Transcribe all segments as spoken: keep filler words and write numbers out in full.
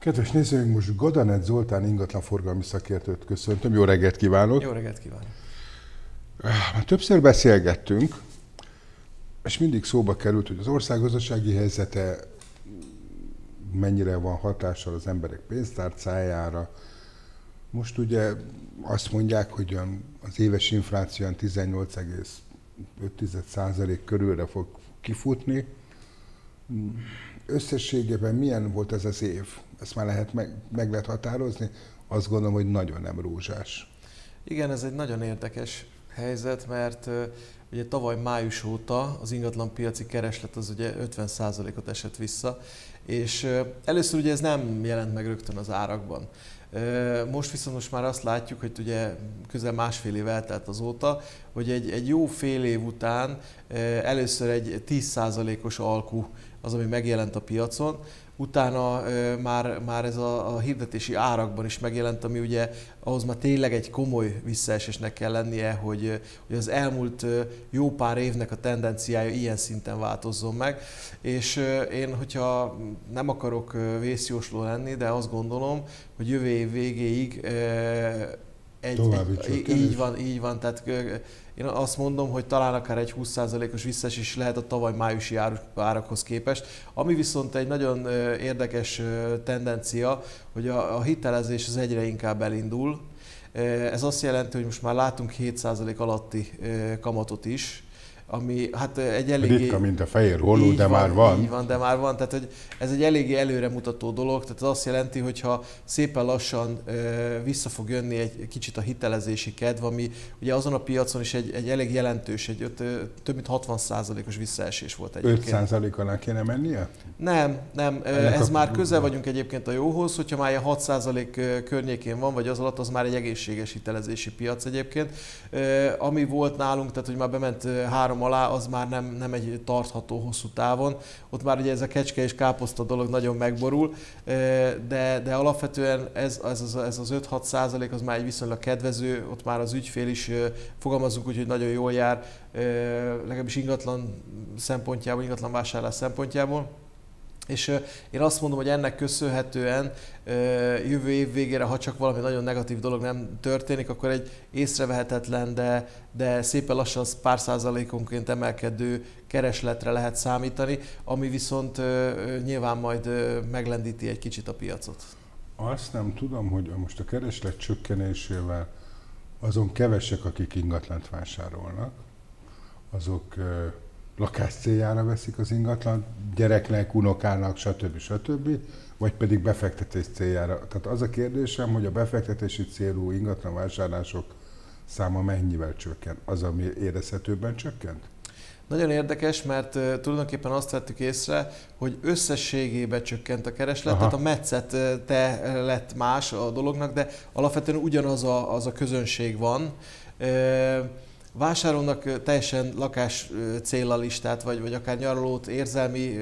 Kedves nézőink, most Gadanec Zoltán ingatlanforgalmi szakértőt köszöntöm. Jó reggelt kívánok! Jó reggelt kívánok! Már többször beszélgettünk, és mindig szóba került, hogy az ország gazdasági helyzete mennyire van hatással az emberek pénztárcájára. Most ugye azt mondják, hogy az éves infláció tizennyolc egész öt százalék körülre fog kifutni. Összességében milyen volt ez az év? Ezt már lehet meg, meg lehet határozni? Azt gondolom, hogy nagyon nem rózsás. Igen, ez egy nagyon érdekes helyzet, mert uh, ugye tavaly május óta az ingatlanpiaci kereslet az ugye ötven százalékot esett vissza, és uh, először ugye ez nem jelent meg rögtön az árakban. Uh, most viszont most már azt látjuk, hogy ugye közel másfél év eltelt azóta, hogy egy, egy jó fél év után uh, először egy tíz százalékos alkú az, ami megjelent a piacon, utána ö, már, már ez a, a hirdetési árakban is megjelent, ami ugye ahhoz már tényleg egy komoly visszaesésnek kell lennie, hogy, hogy az elmúlt ö, jó pár évnek a tendenciája ilyen szinten változzon meg. És ö, én, hogyha nem akarok ö, vészjósló lenni, de azt gondolom, hogy jövő év végéig ö, egy, egy, így van, így van, tehát ö, én azt mondom, hogy talán akár egy húsz százalékos visszaesés lehet a tavaly májusi árakhoz képest. Ami viszont egy nagyon érdekes tendencia, hogy a, a hitelezés az egyre inkább elindul. Ez azt jelenti, hogy most már látunk hét százalék alatti kamatot is, ami hát egy eléggé... Ritka, mint a fehér holló, de van, már van. Így van, de már van. Tehát hogy ez egy eléggé előremutató dolog, tehát ez azt jelenti, hogy ha szépen lassan ö, vissza fog jönni egy kicsit a hitelezési kedv, ami ugye azon a piacon is egy, egy elég jelentős, egy öt, több mint hatvan százalékos visszaesés volt egyébként. öt százalék alá kéne mennie? Nem, nem. Ennek ez a... már közel vagyunk egyébként a jóhoz, hogyha már ilyen hat százalék környékén van, vagy az alatt, az már egy egészséges hitelezési piac egyébként. Ami volt nálunk, tehát hogy már bement három alá, az már nem, nem egy tartható hosszú távon. Ott már ugye ez a kecske és káposzta dolog nagyon megborul, de, de alapvetően ez, ez, az, ez az öt-hat százalék az már egy viszonylag kedvező, ott már az ügyfél is, fogalmazunk úgy, hogy nagyon jól jár, legalábbis ingatlan szempontjából, ingatlan vásárlás szempontjából. És én azt mondom, hogy ennek köszönhetően jövő év végére, ha csak valami nagyon negatív dolog nem történik, akkor egy észrevehetetlen, de, de szépen lassan pár százalékonként emelkedő keresletre lehet számítani, ami viszont nyilván majd meglendíti egy kicsit a piacot. Azt nem tudom, hogy most a kereslet csökkenésével azon kevesek, akik ingatlant vásárolnak, azok lakás céljára veszik az ingatlan, gyereknek, unokának, stb. stb. Vagy pedig befektetés céljára. Tehát az a kérdésem, hogy a befektetési célú ingatlan vásárlások száma mennyivel csökken? Az, ami érezhetőbben csökkent? Nagyon érdekes, mert uh, tulajdonképpen azt vettük észre, hogy összességében csökkent a kereslet, Aha. tehát a metszete lett más a dolognak, de alapvetően ugyanaz a, az a közönség van. Uh, Vásárolnak teljesen lakás céllal is, tehát vagy, vagy akár nyaralót érzelmi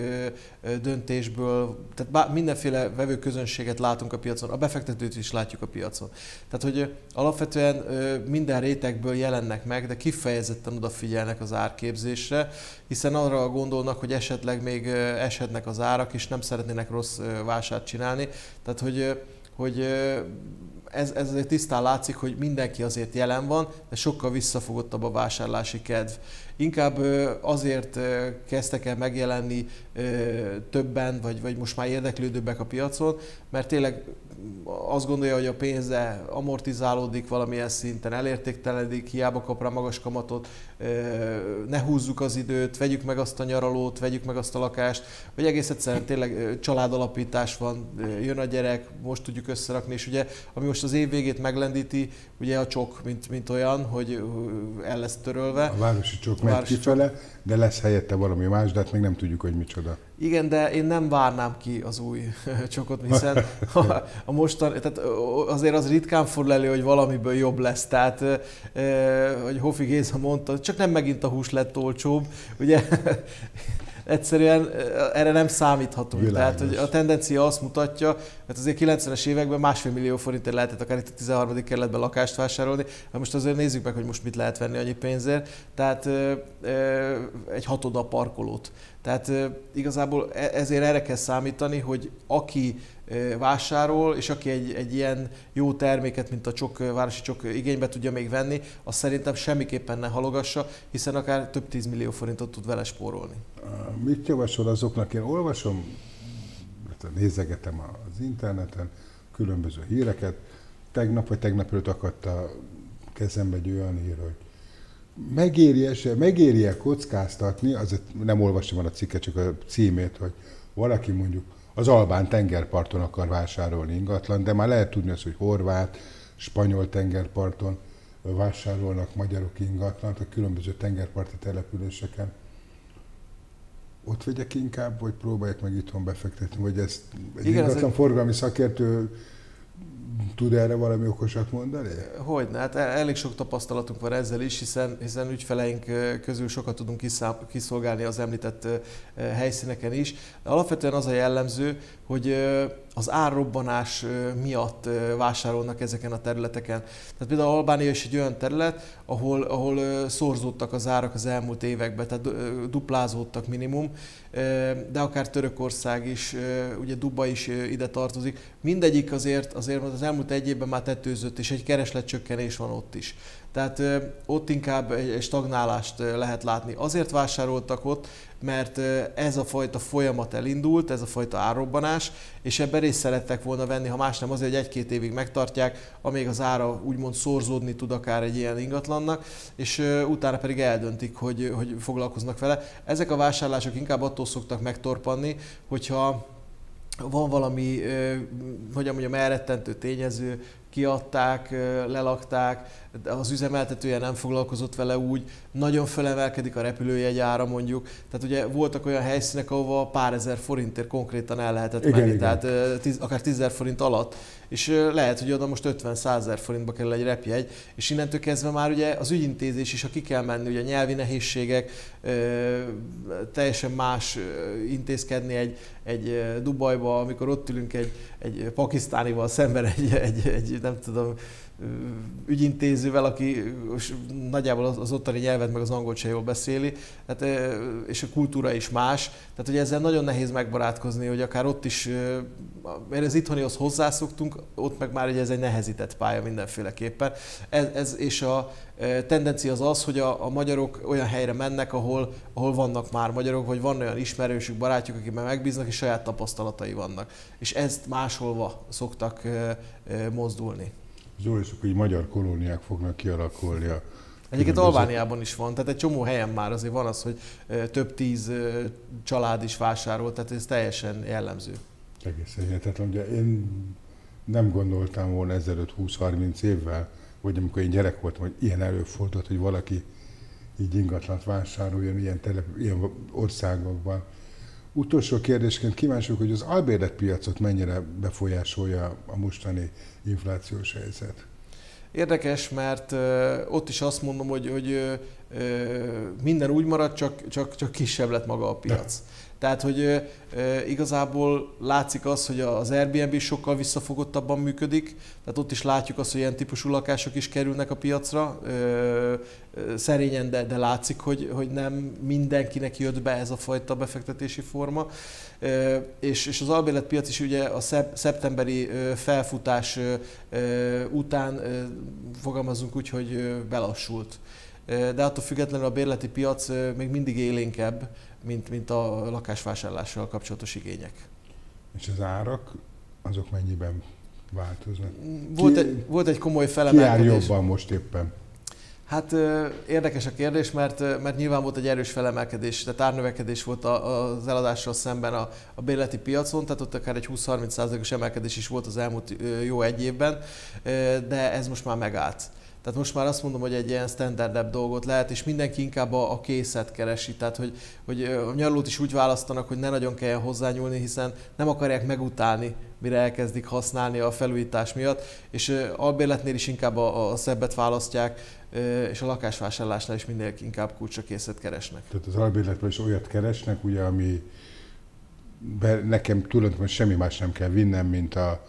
döntésből, tehát mindenféle vevőközönséget látunk a piacon, a befektetőt is látjuk a piacon. Tehát, hogy alapvetően minden rétegből jelennek meg, de kifejezetten odafigyelnek az árképzésre, hiszen arra gondolnak, hogy esetleg még eshetnek az árak, és nem szeretnének rossz vásárt csinálni. Tehát, hogy, hogy Ez, ez azért tisztán látszik, hogy mindenki azért jelen van, de sokkal visszafogottabb a vásárlási kedv. Inkább azért kezdtek el megjelenni többen, vagy, vagy most már érdeklődőbbek a piacon, mert tényleg azt gondolja, hogy a pénze amortizálódik valamilyen szinten, elértéktelenik, hiába kap rá magas kamatot, ne húzzuk az időt, vegyük meg azt a nyaralót, vegyük meg azt a lakást, vagy egész egyszerűen tényleg családalapítás van, jön a gyerek, most tudjuk összerakni, és ugye, ami most az év végét meglendíti, ugye a csok, mint, mint olyan, hogy el lesz törölve. A városi csok megy kifele, de lesz helyette valami más, de hát még nem tudjuk, hogy micsoda. Igen, de én nem várnám ki az új csokot, hiszen a, a mostan, tehát azért az ritkán fordul elő, hogy valamiből jobb lesz. Tehát, hogy Hofi Géza mondta, csak nem megint a hús lett olcsóbb, ugye egyszerűen erre nem számíthatunk. Világos. Tehát, hogy a tendencia azt mutatja, mert azért kilencvenes években másfél millió forintért lehetett akár itt a tizenharmadik kerületben lakást vásárolni, most azért nézzük meg, hogy most mit lehet venni annyi pénzért. Tehát egy hatoda parkolót. Tehát igazából ezért erre kell számítani, hogy aki vásárol, és aki egy, egy ilyen jó terméket, mint a csok, városi csok igénybe tudja még venni, azt szerintem semmiképpen ne halogassa, hiszen akár több tízmillió forintot tud vele spórolni. Mit javasol azoknak? Én olvasom, nézegetem az interneten különböző híreket. Tegnap vagy tegnap előtt akadt a kezembe egy olyan hír, hogy megéri-e, megéri-e kockáztatni, azért nem olvastam el a cikket, csak a címét, hogy valaki mondjuk az albán tengerparton akar vásárolni ingatlan, de már lehet tudni azt, hogy horvát, spanyol tengerparton vásárolnak magyarok ingatlant a különböző tengerparti településeken. Ott vegyek inkább, vagy próbálják meg itthon befektetni, vagy ezt egy Igen, ingatlan forgalmi szakértő tud erre valami okosat mondani? Hogyne, hát elég sok tapasztalatunk van ezzel is, hiszen, hiszen ügyfeleink közül sokat tudunk kiszolgálni az említett helyszíneken is. De alapvetően az a jellemző, hogy az árrobbanás miatt vásárolnak ezeken a területeken. Tehát például Albánia is egy olyan terület, ahol, ahol szorzódtak az árak az elmúlt években, tehát duplázódtak minimum, de akár Törökország is, ugye Dubaj is ide tartozik. Mindegyik azért, azért az elmúlt egy évben már tetőzött, és egy keresletcsökkenés van ott is. Tehát ott inkább egy stagnálást lehet látni. Azért vásároltak ott, mert ez a fajta folyamat elindult, ez a fajta árrobbanás, és ebben részt szerettek volna venni, ha más nem azért, hogy egy-két évig megtartják, amíg az ára úgymond szorzódni tud akár egy ilyen ingatlannak, és utána pedig eldöntik, hogy, hogy foglalkoznak vele. Ezek a vásárlások inkább attól szoktak megtorpanni, hogyha van valami, hogy mondjam, elrettentő tényező, kiadták, lelakták, az üzemeltetője nem foglalkozott vele úgy, nagyon fölemelkedik a repülőjegy ára mondjuk. Tehát ugye voltak olyan helyszínek, ahova pár ezer forintért konkrétan el lehetett igen, menni, igen. tehát tíz, akár tízezer forint alatt, és lehet, hogy oda most ötven-százezer forintba kerül egy repjegy, és innentől kezdve már ugye az ügyintézés is, ha ki kell menni, ugye nyelvi nehézségek, teljesen más intézkedni egy, egy Dubajba, amikor ott ülünk egy, egy pakisztánival szemben, egy, egy, egy nem tudom, ügyintézővel, aki nagyjából az ottani nyelvet meg az angolt se jól beszéli, tehát, és a kultúra is más. Tehát ugye ezzel nagyon nehéz megbarátkozni, hogy akár ott is, mert az itthonihoz hozzászoktunk, ott meg már ugye ez egy nehezített pálya mindenféleképpen. Ez, ez, és a tendencia az az, hogy a, a magyarok olyan helyre mennek, ahol, ahol vannak már magyarok, vagy van olyan ismerősük, barátjuk, akikben megbíznak, és saját tapasztalatai vannak. És ezt másolva szoktak mozdulni. Zoli, és akkor így magyar kolóniák fognak kialakulni a... Egyébként Albániában is van, tehát egy csomó helyen már azért van az, hogy több tíz család is vásárol, tehát ez teljesen jellemző. Egészen hihetetlen. Ugye én nem gondoltam volna ezelőtt húsz-harminc évvel, vagy amikor én gyerek voltam, hogy ilyen előfordult, hogy valaki így ingatlant vásároljon ilyen, telep, ilyen országokban. Utolsó kérdésként kíváncsiak, hogy az albérletpiacot mennyire befolyásolja a mostani inflációs helyzet? Érdekes, mert ott is azt mondom, hogy, hogy minden úgy marad, csak, csak, csak kisebb lett maga a piac. De. Tehát, hogy e, igazából látszik az, hogy az Airbnb sokkal visszafogottabban működik, tehát ott is látjuk azt, hogy ilyen típusú lakások is kerülnek a piacra, e, e, szerényen, de, de látszik, hogy, hogy nem mindenkinek jött be ez a fajta befektetési forma. E, és, és az albérletpiac is ugye a szep, szeptemberi felfutás után fogalmazunk úgy, hogy belassult. De attól függetlenül a bérleti piac még mindig élénkebb, mint, mint a lakásvásárlással kapcsolatos igények. És az árak, azok mennyiben változnak? Volt, ki, egy, volt egy komoly felemelkedés. Ki jár jobban most éppen? Hát érdekes a kérdés, mert, mert nyilván volt egy erős felemelkedés, tehát árnövekedés volt az eladással szemben a, a bérleti piacon, tehát ott akár egy húsz-harminc százalékos emelkedés is volt az elmúlt jó egy évben, de ez most már megállt. Tehát most már azt mondom, hogy egy ilyen standardebb dolgot lehet, és mindenki inkább a, a készet keresi, tehát hogy, hogy a nyaralót is úgy választanak, hogy ne nagyon kelljen hozzányúlni, hiszen nem akarják megutálni, mire elkezdik használni a felújítás miatt, és albérletnél is inkább a, a szebbet választják, és a lakásvásárlásnál is minél inkább kulcsra készet keresnek. Tehát az albérletben is olyat keresnek, ugye, ami nekem tulajdonképpen semmi más nem kell vinnem, mint a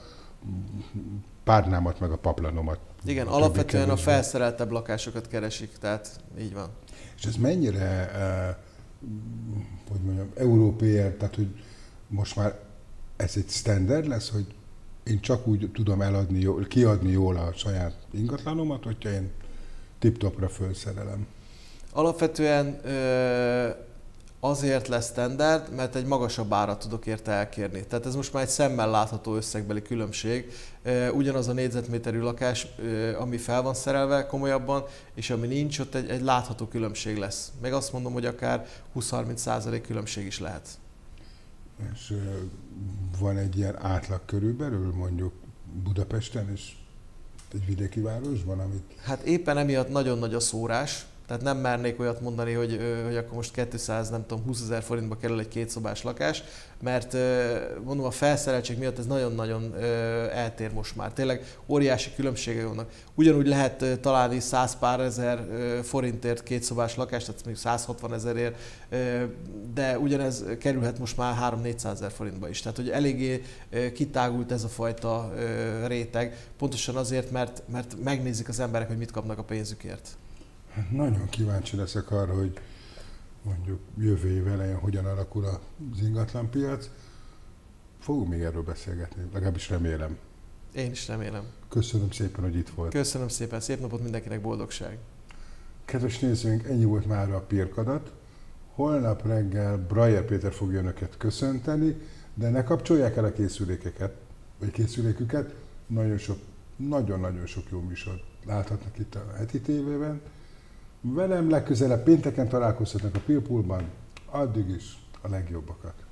párnámat meg a paplanomat. Igen, alapvetően a felszereltebb lakásokat keresik, tehát így van. És ez mennyire, hogy mondjam, európai, tehát hogy most már ez egy standard lesz, hogy én csak úgy tudom eladni, jól, kiadni jól a saját ingatlanomat, hogyha én tip-topra felszerelem. Alapvetően ö, azért lesz standard, mert egy magasabb árat tudok érte elkérni. Tehát ez most már egy szemmel látható összegbeli különbség. Ö, ugyanaz a négyzetméterű lakás, ö, ami fel van szerelve komolyabban, és ami nincs, ott egy, egy látható különbség lesz. Meg azt mondom, hogy akár húsz-harminc százalék különbség is lehet. És ö, van egy ilyen átlag körülbelül, mondjuk Budapesten és egy vidéki városban, amit... Hát éppen emiatt nagyon nagy a szórás. Tehát nem mernék olyat mondani, hogy, hogy akkor most kétszáz, nem tudom, húszezer forintba kerül egy kétszobás lakás, mert mondom, a felszereltség miatt ez nagyon-nagyon eltér most már. Tényleg óriási különbségek vannak. Ugyanúgy lehet találni száz pár ezer forintért kétszobás lakást, tehát még száz hatvan ezerért, de ugyanez kerülhet most már három-négyszázezer forintba is. Tehát, hogy eléggé kitágult ez a fajta réteg, pontosan azért, mert, mert megnézik az emberek, hogy mit kapnak a pénzükért. Hát nagyon kíváncsi leszek arra, hogy mondjuk jövő év elején hogyan alakul az ingatlanpiac. Fogunk még erről beszélgetni, legalábbis remélem. Én is remélem. Köszönöm szépen, hogy itt volt. Köszönöm szépen, szép napot mindenkinek, boldogság! Kedves nézőink, ennyi volt már a Pirkadat. Holnap reggel Brajer Péter fogja önöket köszönteni, de ne kapcsolják el a készülékeket, vagy készüléküket. Nagyon sok, nagyon-nagyon sok jó műsort láthatnak itt a heti tévében. Velem legközelebb pénteken találkozhatnak a Pilpulban, addig is a legjobbakat.